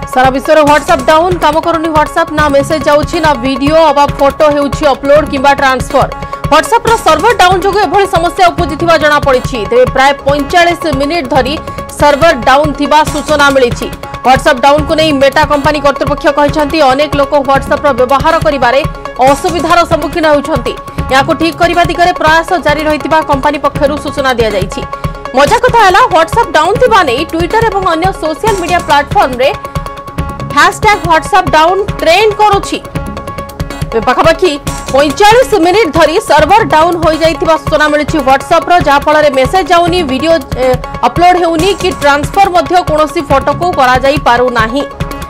सारा विश्व WhatsApp down calm करूनी WhatsApp ना मेसेज जाउछि ना वीडियो अबा फोटो हेउछि अपलोड किबा ट्रांसफर व्हाट्सएप रो सर्वर डाउन जोगे एभली समस्या उपजिथिबा जणा पड़िछि तेबे प्राय 45 मिनिट धरी सर्वर डाउन थिबा सूचना मिलिछि। व्हाट्सएप डाउन को नहीं मेटा कंपनी कर्तृपक्ष कहछन्ती अनेक लोक व्हाट्सएप रो व्यवहार करिबारे असुविधार सम्मुखीन होउछन्ती। याको ठीक करिबा दिगरे प्रयास जारी रहितिबा कंपनी पक्षरु सूचना दिया जाइछि। मजा कथा हला व्हाट्सएप डाउन थिबा नै ट्विटर एवं अन्य सोशल मीडिया प्लेटफॉर्म रे #व्हाट्सएप डाउन ट्रेंड करुछि। पाखापाखि 45 मिनिट धरी सर्वर डाउन हो जाइथिबा सूचना मिलिछि व्हाट्सएप रो जहा फल रे मेसेज जाउनी वीडियो अपलोड हेउनी कि ट्रांसफर मध्य कोनोसी फोटो को करा जाई पारु नाही।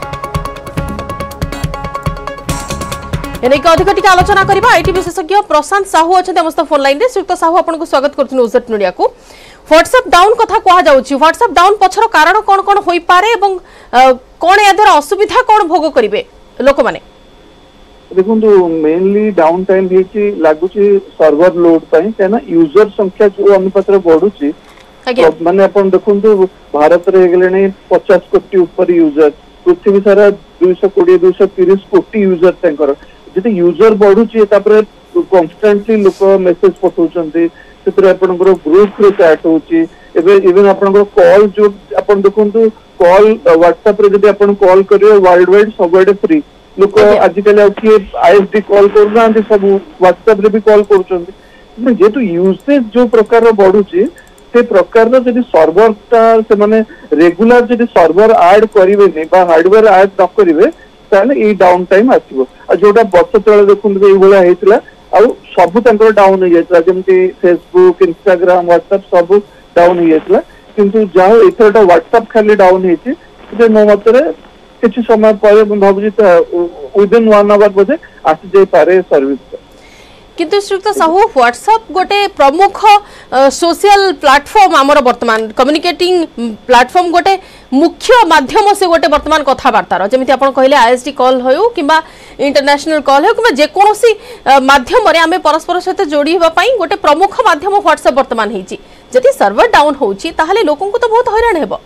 एनेक अधिक टिके आलोचना करबा आईटी विशेषज्ञ प्रशांत साहू अछन समस्त फोन लाइन रे। श्रीयुक्त साहू आपन को स्वागत करथि न्यूज़ मीडिया को। व्हाट्सएप डाउन कथा कहा जाउछि व्हाट्सएप डाउन पछर कारण कोन कोन होई पारे एवं कोन यादर असुविधा कोन भोग करिवे लोक माने। देखो मेनली डाउन टाइम हेची लागुची सर्वर लोड पई केना यूजर संख्या जो अनुपात रे बढ़ुची माने अपन देखंतु भारत रे गेलेनी 50 कोटी ऊपर यूजर पृथ्वी सारा 220 230 कोटी यूजर तंकर जति यूजर बढ़ुची तापर कांस्टेंटली लोक मेसेज पठौचंती सेतरे आपनकर ग्रुप रे चैट होची एबे इवन आपनकर कॉल जो अपन देखंतु कॉल व्हाट्सएप रे जति अपन कॉल करियो वर्ल्ड वाइड सबडे फ्री लोक आजिकल आईएसडी कॉल करना सब व्हाट्सएप रे भी कॉल करूचंती जेतु यूसेज जो प्रकार बढ़ुची से प्रकार जदि सर्वर से माने रेगुलर जदि सर्वर ऐड करिवे बा हार्डवेयर ऐड न करिवे ताने ई डाउन टाइम आसीबो आ जोटा वर्ष तळे देखुन एई भला हेतला आ सब तंकर डाउन हो जायतला जेमति फेसबुक इंस्टाग्राम व्हाट्सएप सब डाउन हो जायतला किंतु जाओ एथरटा व्हाट्सएप खाली डाउन हेची जे मो मतरे किछि समय पर भाबुजी विदिन 1 आवर बजे आसी जाय पारे सर्विस। किंतु श्रीयुक्त साहू व्हाट्सएप गोटे प्रमुख सोशल प्लेटफॉर्म आमर वर्तमान कम्युनिकेटिंग प्लेटफॉर्म गोटे मुख्य माध्यम से गोटे वर्तमान कथबार्तार जमी आप कहले आईएसडी कॉल हो कि इंटरनेशनल कॉल हो कि जेकोसी माध्यम आम परस्पर सहित जोड़ी होगापी गोटे प्रमुख माध्यम व्हाट्सएप वर्तमान होती सर्वर डाउन होची ताहले लोकन को तो बहुत हैरान हेबो।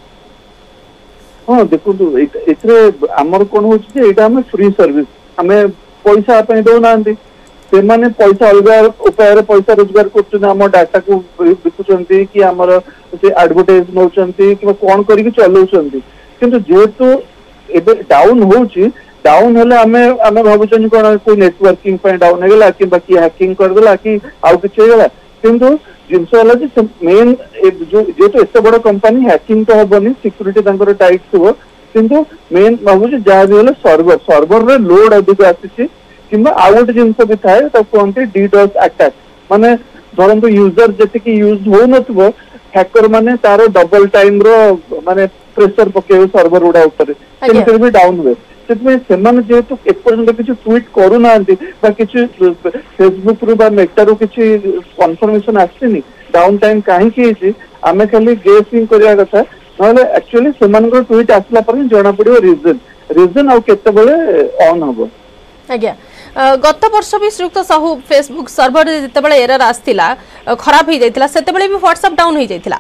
हाँ देखो आमर कौन हो फ्री सर्विस आम पैसा दौना से माने पैसा अलग उपाय पैसा रोजगार कर डाटा को बिकुचंती कि आमर से एडवर्टाइज नौचंती कि कौन करके चलाउचंती किंतु जेहेतु एबे डाउन होची डाउन हेले आमे आमे भाबुचन कोन कोई नेटवर्किंग पे डाउन हेगला कि बाकी हैकिंग कर देला कि आउ किछ हेगला किंतु जिनस वाला जे मेन जो जेतो एते बड़ कंपनी हैकिंग तो होबनी सिक्योरिटी तांकर टाइट थबो किंतु मेन भाबुची जा भी हेले सर्वर रे लोड अधिक आसीची किंबा आउट जिनस भी थाए तो कोनते डीडोस अटैक माने धरंतु यूजर जति की यूज हो नथबो हैकर माने तारो डबल टाइम रो माने प्रेशर पके सर्वर उडा ऊपर केमते भी डाउन हुए सेतमे सेमान जेतु एपर्यंत किछ ट्वीट करू नांती बा किछ फेसबुक रो बा मेटा रो किछ कंफर्मेशन आसीनी डाउन टाइम काहे की आमे खाली गेसिंग करिया कथा नले एक्चुअली सेमान को ट्वीट आसला पर जणा पड़ियो रीजन आ केते बेले ऑन हबो। आज्ञा गत वर्ष भी श्रीयुक्त साहू फेसबुक सर्वर जेतेबेले एरर आस्थिला खराब हो जाइतिला सेतेबेले भी व्हाट्सएप डाउन हो जाइतिला।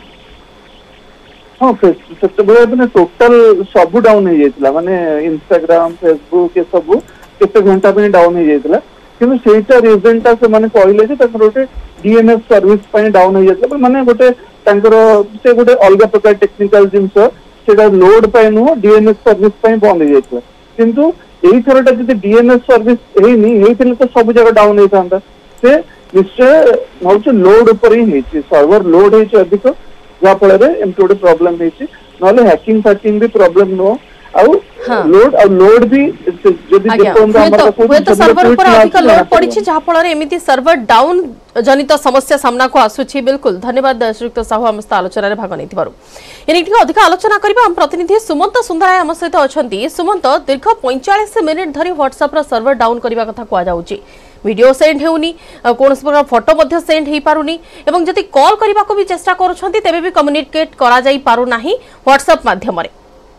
हाँ से टोटाल सब डाउन हो जाइतिला माने इंस्टाग्राम फेसबुक ये सब केते घंटा पे डाउन हो जाइतिला किंतु सेटा रीजनटा से माने कहले जे तकर गोटे डीएनएस सर्विस पे डाउन हो जाइतिला माने गोटे तंकर से गोटे अलग प्रकार टेक्निकल जिंस सेटा लोड पे नो डीएनएस सर्विस पे बंद हो जाइतिला किंतु एई थरटा जदि डीएनएस सर्विस हेनी हेतिले तो सब जगह डाउन हो थांदा से निश्चय नौच लोड ऊपर ही हेची सर्वर लोड हेची अधिक जा फल रे एमटी गोटे प्रॉब्लम हेची नले हैकिंग फैकिंग भी प्रॉब्लम नो आउ लोड भी जदि जेकोंदा हमर तो सर्वर ऊपर अधिक लोड पड़ी छी जा फल रे एमिति सर्वर डाउन जनित समस्या सामना को आसुछि। बिल्कुल धन्यवाद श्रीयुक्त साहू हम आलोचना रे भाग नैथिबारु। एनिक अधिक आलोचना करबा हम प्रतिनिधि सुमंत सुंदराय हम सहित अछंती। सुमंत दीर्घ 45 मिनिट धरी व्हाट्सएप रो सर्वर डाउन करबा कथा को जाउछि वीडियो सेंड हेउनी कोन प्रकार फोटो मध्ये सेंड हेई पारुनी एवं जति कॉल करबा को भी चेष्टा करूछंती तेबे भी कम्युनिकेट करा जाई पारु नाही व्हाट्सएप माध्यम रे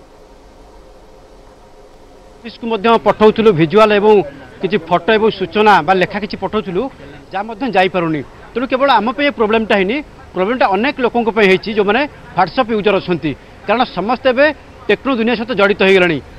इसको मध्य पठाउथुलु विजुअल एवं किछि फोटो एवं सूचना बा लेखा किछि पठाउथुलु जा मध्य जाई पारुनी तेणु केवल आम पे प्रोब्लेमटा हेनी प्रोब्लेमटा अनेक लोकों पे हेछि जो माने व्हाट्सएप यूजर अछंती कारण समस्त एबे टेक्नो दुनिया सहित जड़ित हो गलानी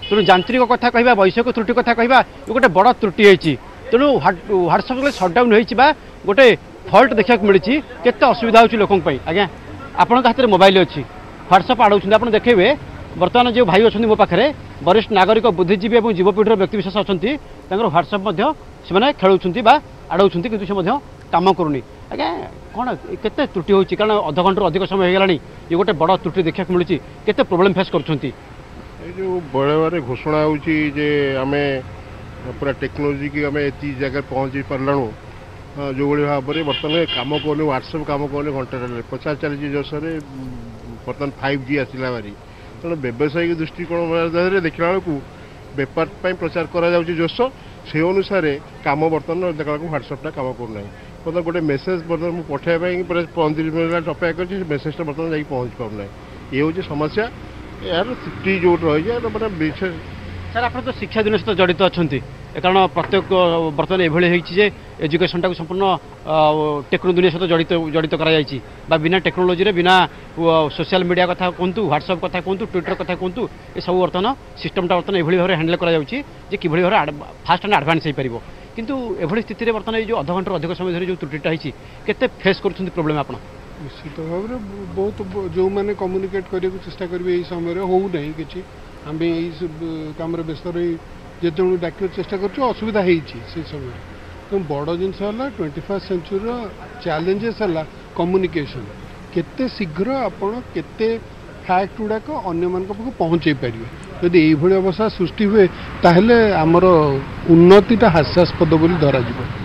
तेणु यांत्रिक कथा कहवा वैषयिक त्रुटि कथा कहवा ये गोटे बड़ त्रुटि होती तेणु ह्वाट्सअप जो सटडाउन होता गोटे फल्ट देखा मिली केते असुविधा हो लोक आज्ञा आपण हाथ में मोबाइल अच्छी ह्वाट्सअप आड़े आप देखेबे बर्तमान जो भाई अच्छा मो पाखे वरिष्ठ नागरिक बुद्धिजीवी और युवपीढ़ी व्यक्तिविशेष अच्छा ह्वाट्सअप से खेलुंट आड़ौंट कि कम करूनी आज्ञा कौन केते त्रुटि हो कारण अध घंटे अधिक समय हो गला ये गोटे बड़ त्रुटि देखा मिली केते प्रोब्लेम फेस कर जो बड़े बड़े घोषणा होची जे आमे पूरा टेक्नोलोजी की आमे एती जगह पहुंची पारलाणु जो भाई भाव में बर्तमान कम कौन व्हाट्सएप कम कौन घंटे 50 चली जसरे बर्तमान 5G आसला बारी तेणु व्यावसायिक दृष्टिकोण देखला बेलू बेपार प्रचार करा जोश से अनुसार कम बर्तमान देखा व्हाट्सएपटा कम करना बर्तमान गोटे मेसेज बर्तमान पठाइबाई 15 मिनट अपेक्षा कर मेसेजटा बर्तमान जाकि पहुँच पाना ये हूँ समस्या यार त्रुटि जो रही विशेष सर आप तो शिक्षा दिन सहित जड़ित अच्छा कारण प्रत्येक बर्तमान ये एजुकेशन टाक संपूर्ण टेक्नोलोजी सहित जड़ित करा बिना टेक्नोलोजी बिना सोशल मीडिया कथा कहतु व्हाट्सएप कथा कहतु ट्विटर कथा कहतु ये सब बर्तमान सिस्टमटा बर्तमान ये भाव हैंडल कि भाव फास्ट एंड एडवांस हो पार किंतु एभली स्थिति बर्तमान जो अध घंटे अधिक समय धरी जो त्रुटिटा होती केते फेस कर प्रॉब्लम आप निश्चित भाव में बहुत जो मैंने कम्युनिकेट करने को चेष्टा करेंगे यही समय हो नहीं कि आम कम व्यस्त रही जिते डाक चेष्टा करसुविधा से समय तो बड़ जिनस 21st सेंचुरी चैलेंजेस है कम्युनिकेशन केते शीघ्र आपण केते फैक्ट गुड़ाक अन्य मान पहुँचे पारे जदि ये अवस्था सृष्टि हुए ताहले आमर उन्नतिटा हास्यास्पद बोली धरा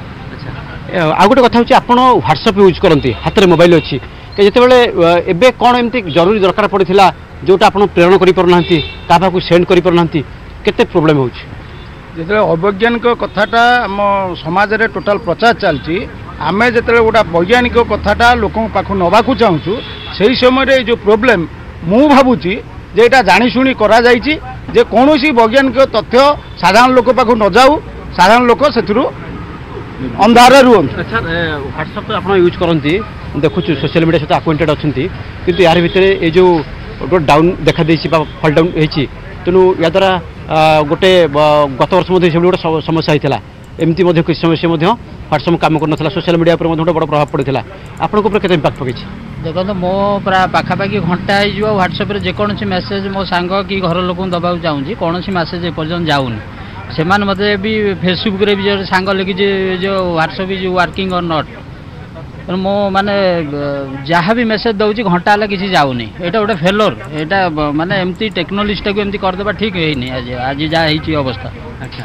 आ गोटे कथा हूँ आप व्हाट्सएप यूज करती हाथ में मोबाइल अच्छी जितेबाला एवं कौन एमती जरूरी दरकार पड़ा जोटा आप प्रेरण कर सेंड करना केते प्रोब्लेम हो जो अवैज्ञानिक कथाटा आम समाज रे टोटाल प्रचार चलती आम जो गोटा वैज्ञानिक कथाटा लोक पाख नवाक चाहूँ से समय जो प्रोब्लेम मु भावुची जे एटा जाशुणी करा जे कौन वैज्ञानिक तथ्य साधारण लोक पाख न जाऊ साधारण लोक से अंधार रुहत अच्छा व्हाट्सएप तो आप यूज करती देखु सोशल मीडिया सहित अक्वाइंटेड अच्छा किंतु यार भितर ये जो डाउन देखा फल डाउन होती तेणु या द्वारा गोटे गत वर्ष गोटे समस्या होता एमती किसी समय से व्हाट्सएप कम करना सोशल मीडिया पर गोटे बड़ प्रभाव पड़ा आपको केते इम्पैक्ट पकई देखो मो प्राय पाखापाखि घंटा हो व्हाट्सएप जेकोसी मेसेज मो सांग कि घर लोक दबा चाहूँगी कौन मेसेज एपर्यंत जाऊनी से मत भी फेसबुक रे भी जो सांग लिखी जो WhatsApp is working or not मो माने जहाँ भी मेसेज दूसरी घंटा है किसी जाऊनी यहाँ गोटे फेलोर यहाँ माने एमती टेक्नोलोजीटा को एमती करदेबा ठीक है आज आज जहाँ अवस्था अच्छा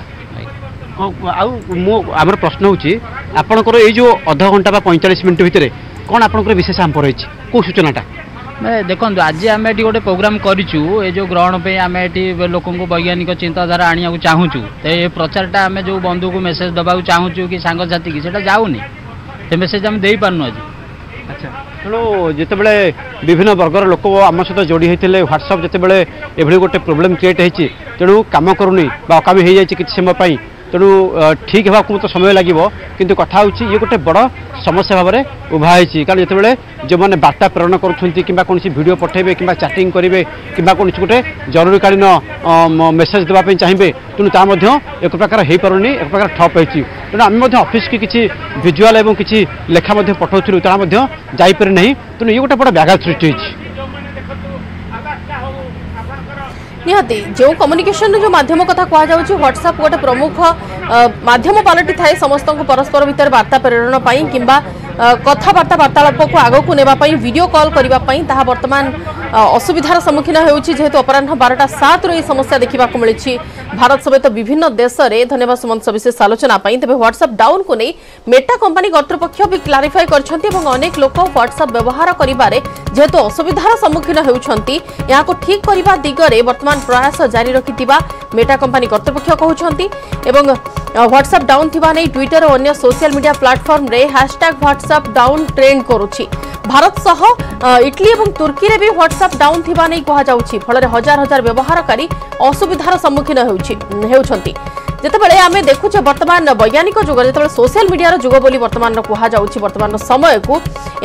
आम प्रश्न हूँ आपंकर ये जो अध घंटा 45 मिनट भितर कौन आपंकर विशेष आंप रही कौ सूचनाटा देखो आज आम ये गोटे प्रोग्राम करूँ ये जो ग्रहण पे आम ये लोक वैज्ञानिक चिंताधारा आने चाहूँ तो ये प्रचारटा आम जो बंधु को मेसेज दबा चाहूँ कि सांगसाथी की सेटा जाऊनी से मेसेज आम दे पार्नु आज अच्छा तेणु जितेबाला विभिन्न वर्गर लोक आम सहित जोड़ी होते व्हाट्सएप जितेबाला ये गोटे प्रोब्लेम क्रिएट होती तेणु कम करूनी अकामी हो जाए किसी समय तेणु ठीक होगा तो समय लगे किंतु कथा हूँ ये गोटे बड़ समस्या भाव में उभा होती कारण जितेबाला जो मैंने वार्ता प्रेरण करों भिडियो पठेबे कि चैटिंग करेंगे कि गोटे जरूरीकालीन मेसेज देवाई चाहिए तेणु ता एक प्रकार हो पारनी एक प्रकार ठप होती तेणु आम ऑफिस की किसी विजुआल और किसी लेखा पठाऊँ ताजा जापर ना तेणु ये गोटे बड़ा व्याघात सृष्टि निहाती जो कम्युनिकेशन जो माध्यम कथा कहुच्छे व्हाट्सएप गोटे प्रमुख माध्यम पलटि थाए समस्त परस्पर भितर वार्ता प्रेरण किंबा कथबार्ता वार्तालाप को आग को नेबाई वीडियो कॉल करने बर्तमान असुविधार सम्मुखीन होहेतु अपराह 12:07 यह समस्या देखा मिली भारत समेत विभिन्न देश में धन्यवाद सुमंत सविशेष आलोचना तेज व्हाट्सएप डाउन को नहीं मेटा कंपनी कर्तृपक्ष भी क्लारिफाई करनेक लोक व्हाट्सएप व्यवहार करें जेहेतु असुविधार सम्मुखीन होती ठीक करने दिगरे बर्तमान प्रयास जारी रखि मेटा कंपनी कर्तृपक्ष कहते व्हाट्सएप डाउन थी नहीं ट्विटर और अन्य सोशल मीडिया प्लाटफर्म रे #व्हाट्सएप डाउन ट्रेंड करुछि भारत सह इटली और तुर्की रे भी व्हाट्सएप डाउन थी नहीं कहुच्छी फल हजार हजार व्यवहारकारी असुविधार सम्मुखीन होती जितेबाला आम देखुचे बर्तमान वैज्ञानिक जुग जो सोशल मीडिया जुग बोली बर्तमान कहुच्छी बर्तमान समय को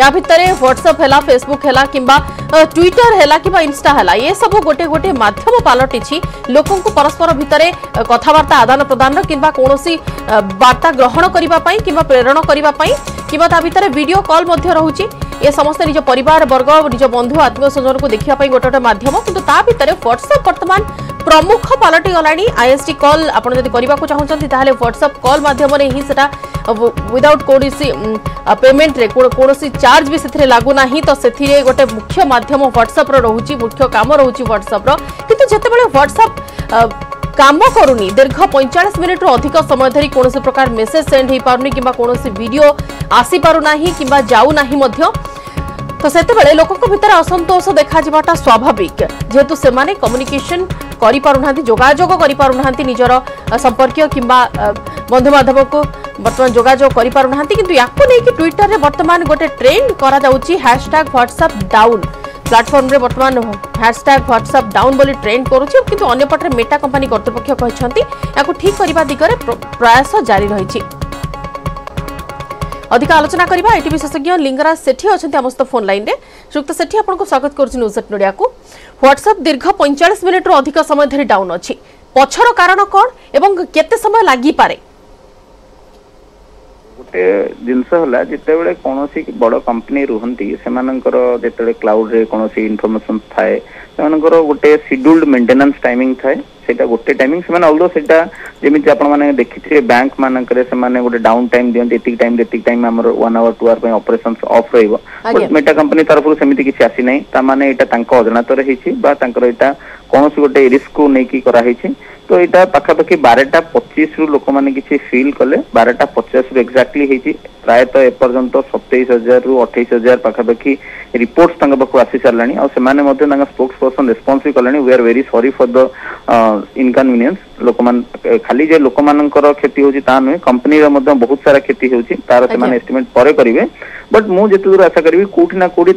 या भितर व्हाट्सएप है, फेसबुक है किंबा ट्विटर है कि इंस्टा है, ये सब गोटे गोटे माध्यम पलटि लोकों को परस्पर भितर कथबार्ता आदान प्रदान कि कौन वार्ता ग्रहण करने कि प्रेरण करने कि भितर वीडियो कॉल रोचे। ये समस्त निज परिवार वर्ग निज बंधु आत्मीय स्वजन को देखा गोटे गोटे माध्यम किंतु ता भितर व्हाट्सएप वर्तमान प्रमुख पलटि गलानी। आईएसडी कॉल आपन जदि करबा को चाहउछन्ती ताहाले व्हाट्सएप कॉल माध्यम रे ही सेटा विदाउट कोनोसी पेमेंट रे कोनोसी चार्ज भी सेथरे लागू नाही, तो सेथिरे गोटे मुख्य माध्यम व्हाट्सएप रो रहउची, मुख्य काम रहउची व्हाट्सएप रो। किंतु जेतेबेले व्हाट्सएप काम करूनी दीर्घ 45 मिनिट अधिक समय धरी कौन प्रकार मेसेज सेंड हो पारनी कि वीडियो आसी पारुना कि जाऊ नाही मध्य, तो सेतेबेले लोकक भितर असंतोष देखा जिबाटा स्वाभाविक, जेहेतु से माने कम्युनिकेशन करि पारुनांती, जोगाजोग करि पारुनांती, निजर संपर्क किंबा बंधु बांधव को वर्तमान जोगाजोग करि पारुनांती। किंतु याको नै कि ट्विटर रे वर्तमान गोटे ट्रेंड करा जाउची #व्हाट्सएप डाउन प्लाटफॉर्म रे वर्तमान #व्हाट्सएप डाउन बोली ट्रेंड करूची, किंतु अन्य पटरे मेटा कंपनी कर्तृपक्ष कहछंती याको ठीक करबा दिगरे प्रयास जारी रहिछि। अधिक आलोचना करबा आईटी विशेषज्ञ लिंगराज सेठी अछंती हमस्त फोन लाइन रे। श्रीयुक्त सेठी आपनको स्वागत करछि न्यूज़8 मीडिया को। व्हाट्सएप दीर्घ 45 मिनिट रो अधिक समय धरि डाउन अछि, पछर कारण कोन एवं केते समय लागि पारे? गोटे जिनस होला जिते बेले कोनोसी बड़ कंपनी रुहंती सेमानकर जेते क्लाउड रे कोनोसी इन्फॉर्मेशन थाए सेमानकर गोटे शेड्यूल्ड मेंटेनेंस टाइमिंग थाए, सेटा गोटे टाइमिंग से ऑल्दो सेटा जेमिति आपण माने देखिथे बैंक मानकरे से माने गोटे डाउन टाइम दियंती, एतिक टाइम हमर 1 आवर 2 आवर पे ऑपरेशंस ऑफ रहइबो, बट मेटा कंपनी तरफरु सेमिति किछि आसी नै, ता माने एटा तांको अजनात रहिछि बा तांकर एटा कोनोसी गोटे रिस्क को नै कि करा हिछि। तो यहाँ पाखापाखि 12:25 रु लोक मैंने किसी फिल कले 12:50 रु एक्जाक्टली होती प्रायतः एपर्यंत 27,000 रु 28,000 पाखापाखि रिपोर्ट्स पाखु आसी सारे और स्पोक्स पर्सन रेस्पॉन्स भी कले। We are very sorry for the inconvenience लोक खाली जे लोक मानकर क्षति होची ता नुहे कंपनी बहुत सारा क्षति होची तार से एस्टिमेट परे करिवे, बट मु जेते दूर आशा करी कोठी ना कोठी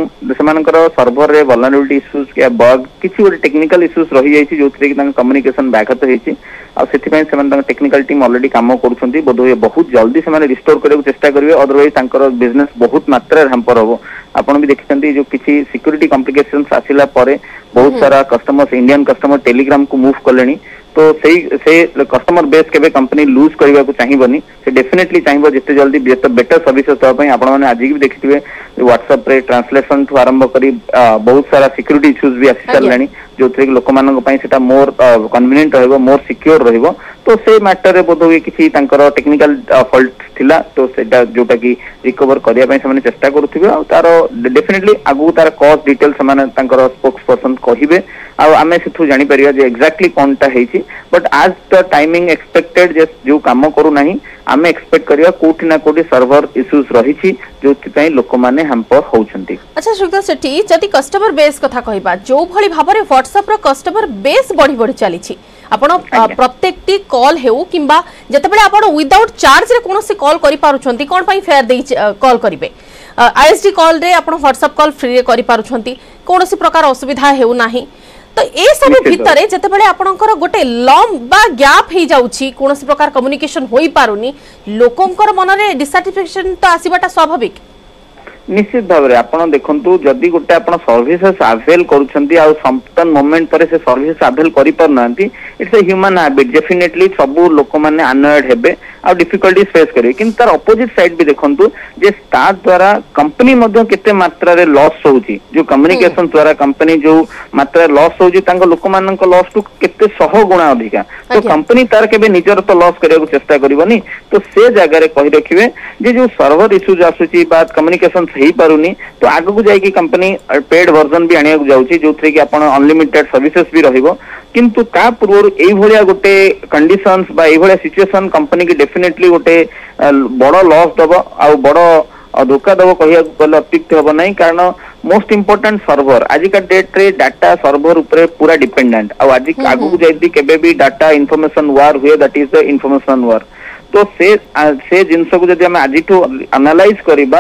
सर्वर रे वल्नरेबिलिटी इश्यूज या बग किसी गोटे टेक्निकल इश्यूज रही जाइछि जोथरे कि कम्युनिकेशन व्याघात होइछि आ सेथिपई सेमान टेक्निकल टीम ऑलरेडी काम करूछंती, बोधोय बहुत जल्दी सेमान रिस्टोर करने को चेष्टा करिवे, अदरवाइज तांकर बिजनेस बहुत मात्रा हैम्पर होबो। आपण भी देखिसंती जो किसी सिक्योरिटी कॉम्प्लिकेशंस आसिला परे बहुत सारा कस्टमर्स इंडियन कस्टमर टेलीग्राम को मूव कलेनी, तो से कस्टमर बेस केबे कंपनी लूज करबा को चाहिबनी, से डेफिनेटली चाहिबो जिते जल्दी बेटर सर्विसेस दवा पई। आपण माने आज भी देखिथिबे व्हाट्सएप रे ट्रांसलेशन ठु आरंभ करी बहुत सारा सिक्योरिटी इश्यूज भी आसी सारलानी जो थे लोक मानक पई सेटा मोर कन्वीनियंट रहबो, मोर सिक्योर रहबो। तो से मैटर रे बोधोय किछि तांकर टेक्निकल फॉल्ट थिला, तो सेटा जोटा कि रिकवर करिया पई से चेष्टा करूथिबे आ तार डेफिनेटली आगु तार कॉस्ट डिटेल से तांकर स्पोक्स पर्सन कहिबे आ आमे सेथु जानि परिया जे एक्जेक्टली कोनटा हेछि, बट आज द टाइमिंग एक्सपेक्टेड जे जो काम करू नाही आमे एक्सपेक्ट करिया कोठी ना कोठी सर्वर इश्यूज रहिछि जोथि पई लोक माने हैम्पर होउछंती। अच्छा श्रीयुक्त सेठी जति कस्टमर बेस कथा कहिबा जो भली भाबरे व्हाट्सएप रो कस्टमर बेस बढ़ी बढ़ी चलीछि, आपण प्रत्येकटी कॉल हेउ किंबा जतबेले आपण विदाउट चार्ज रे कोनोसी कॉल करि पारुछंती कोन पई फेयर देई कॉल करिवे, आईएसडी कॉल रे आपण व्हाट्सएप कॉल फ्री रे करि पारुछंती, कोनोसी प्रकार असुविधा हेउ नाही। तो ए सब भितर जेतेबेले आपणकर गोटे लॉन्ग बा गैप हे जाउछि कोनोसी प्रकार कम्युनिकेशन होई पारुनी लोकंकर मन रे डिसैटिस्फैक्शन तो आसीबाटा स्वाभाविक। निश्चित भाव में आप देखु जदि गोटे आप सर्विसेस आवेल करुछंती आ सर्टेन मोमेंट पर से सर्विसेस आवेल करि पारना it's a human habit, definitely सबू लोक मैंने अनअर्ड हेबे आ डिफिकल्टीज फेस करेंगे, किंतु तार अपोजिट साइड भी देखु जे ता द्वारा कंपनी केते मात्रा रे लॉस होउची, जो कम्युनिकेशन द्वारा कंपनी जो मात्रा लॉस होउची तांको लोक मानक लॉस टू केते 100 गुणा अधिका, तो कंपनी तार केबे निजर तो लॉस करिया चेष्टा करिवनी। तो से जगह रे कहि रखिबे जे जो सर्वर इश्यूज आसुची बात कम्युनिकेशन सही पारुनी, तो आगु जाइए कंपनी पेड वर्जन भी आनिया जाउची जो थे कि आपण अनलिमिटेड सर्विसेस भी रहिबो, किंतु ता पूर्व एई भलिया गोटे कंडीशंस बा एई भलिया सिचुएशन कंपनी की डेफिनेटली गोटे बड़ लॉस दबो आ बड़ धोखा दबो कहिया गले अतिरिक्त हबो नहीं, कारण मोस्ट इंपोर्टेंट सर्वर आज का डेट रे डाटा सर्वर ऊपर पूरा डिपेंडेंट आ आज आगु जाइए केबे भी डाटा इन्फॉर्मेशन वार हुए that is the information war. तो से जिनस को जब आम आज एनालाइज करवा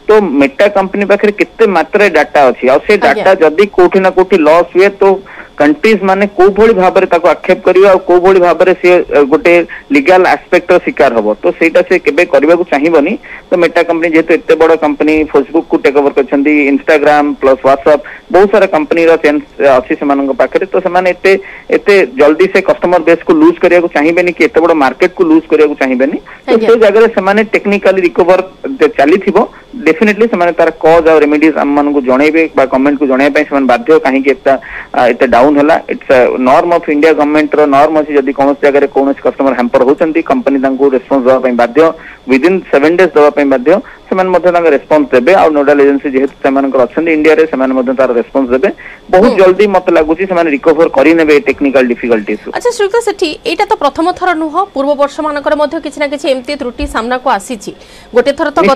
तो मेटा कंपनी पाखे केते मात्रा डाटा अच्छी आ से डाटा जदि कोठी ना कोठी लॉस हुए तो कंट्रीज माने को भली भाबरे ताको आक्षेप करिवा को भली भाबरे से गोटे लीगल एस्पेक्ट शिकार हबो तो सेटा से केबे करबा को चाहिबनी तो मेटा कंपनी जेतो एते बड़ कंपनी फेसबुक को टेक ओवर करछंदी इंस्टाग्राम प्लस व्हाट्सएप बहुत सारा कंपनी रो चेंज अछि से मानन पाखरे तो से माने एते जल्दी से कस्टमर बेस को लूज करिया को चाहिबेनी कि एते बड़ मार्केट को लूज करिया को चाहिबेनी तो से जगह से माने टेक्निकली रिकवर चली थिबो डेफिनेटली से माने तार कॉज और रेमेडीज हम मन को जणेबे बा कमेंट को जणेबे पय से माने बाध्य काहे कि एते डाउन होला it's norm of India government रो नॉर्म अछि जदी कोन जगह कोन कस्टमर हैम्पर होचंती कंपनी तांको रिस्पांस दवा पय बाध्य विदिन 7 डेज दवा पय बाध्य सेमान मध्ये तांको रिस्पांस देबे और नोडल एजेंसी जेहेतु सेमान को अछंती इंडिया रे सेमान मध्ये तार रिस्पांस देबे बहुत जल्दी मत लागुची सेमान रिकवर करि नेबे टेक्निकल डिफिकल्टीज। अच्छा श्रीयुक्त सेठी एटा तो प्रथम थर नुह पूर्व वर्ष मानकर मध्ये किछि ना किछि एमती त्रुटि सामना को आसीछि गोटे थर तो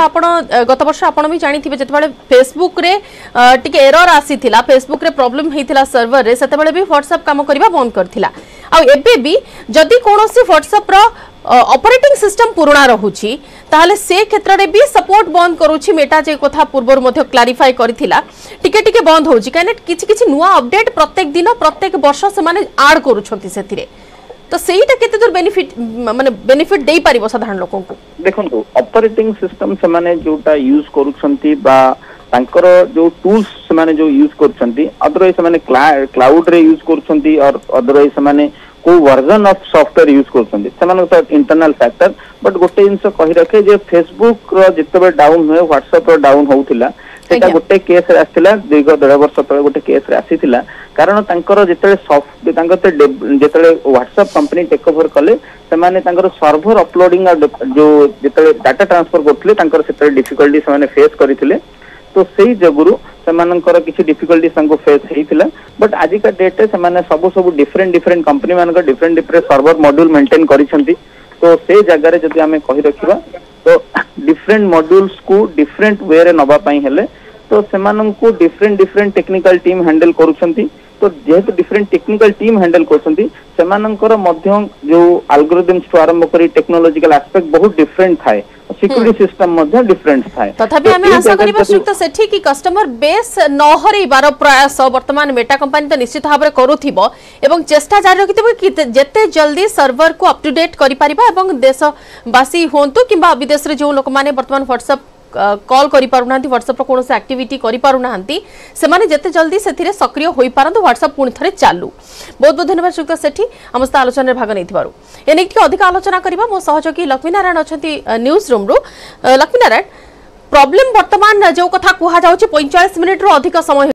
गत वर्ष आपण भी जानिथिबे जतबेले फेसबुक रे टिके एरर आसीथिला फेसबुक रे प्रॉब्लम हेतिला सर्वर रे सेतबेले भी व्हाट्सएप काम करबा बंद करथिला आ एबे भी जदी कोनोसी व्हाट्सएप रो ऑपरेटिंग सिस्टम पुराना रहुछि ताहले से क्षेत्र रे भी सपोर्ट बंद करूछि मेटा जे कथा पूर्वर मध्ये क्लैरिफाई करथिला टिके टिके बंद होछि काने किछि किछि नुवा अपडेट प्रत्येक दिन प्रत्येक वर्ष से माने ऐड करूछंती सेथिरे तो सेहीटा केते दूर बेनिफिट माने बेनिफिट देई परिबो साधारण लोकन को देखंतु ऑपरेटिंग सिस्टम से माने जोटा यूज करूछंती बा तांकर जो टूल्स से माने जो यूज करूछंती अदरवाइज से माने क्लाउड रे यूज करूछंती और अदरवाइज से माने को वर्जन ऑफ सॉफ्टवेयर यूज करछंती सेमान तो इंटरनल फैक्टर बट गोटे जिंस कहि रखे जे फेसबुक रो जितबे डाउन होय व्हाट्सएप रो डाउन होउथिला सेटा गोटे केस रे आथिला दीर्घ 1.5 वर्ष तळे गोटे केस रे आसीथिला कारण तांकर जेतले सॉफ्ट तांकर जेतले व्हाट्सएप कंपनी टेक ओवर कले सेमाने तांकर सर्वर अपलोडिंग जो जेतले डाटा ट्रांसफर करथिले तांकर सेतले डिफिकल्टी सेमाने फेस करिथिले तो सेही जगुरु सेमानकर किछि डिफिकल्टी संको फेस हेइथिला बट आज का डेट से माने सब डिफरेंट कंपनी मानकर डिफरेंट सर्वर मॉड्यूल मेंटेन करिसंती तो से जगह रे जदि हमें कहि रखिबा तो डिफरेंट मॉड्यूल्स को डिफरेंट वे रे नबा पई हेले तो सेमानंकु डिफरेंट टेक्निकल टीम हैंडल करूछंती तो जेहेतु डिफरेंट टेक्निकल टीम हैंडल करछंती सेमानंकर मध्य जो एल्गोरिथम्स तो आरंभ करी टेक्नोलॉजिकल एस्पेक्ट बहुत डिफरेंट थाए सिक्योरिटी सिस्टम मध्ये डिफरेंट थाए तथापि हमें आशा करिबा सुक्त सेठी कि कस्टमर बेस नहरे बार प्रयास वर्तमान मेटा कंपनी तो निश्चित भाव में करूथिबो एवं चेष्टा जारी रखिथिबो कि जेते जल्दी सर्वर को अप टू डेट करि परिबा एवं देशवासी होंतु किबा विदेश रे जो लोक माने वर्तमान व्हाट्सएप कॉल करि पारुना व्हाट्सएप कोन से एक्टिविटी करि पारुना से माने जते जल्दी सेथिरे सक्रिय होई पारंतु व्हाट्सएप पुणी थरे चालू बहुत बहुत धन्यवाद श्रीयुक्त सेठी समस्त आलोचना रे भाग नैथिबारु एने कि अधिक आलोचना करिबा मो सहयोगी लक्ष्मी नारायण अछंती न्यूज रूम रो लक्ष्मी नारायण प्रॉब्लम वर्तमान जो कथा कुहा जाउची 45 मिनिट रो अधिक समय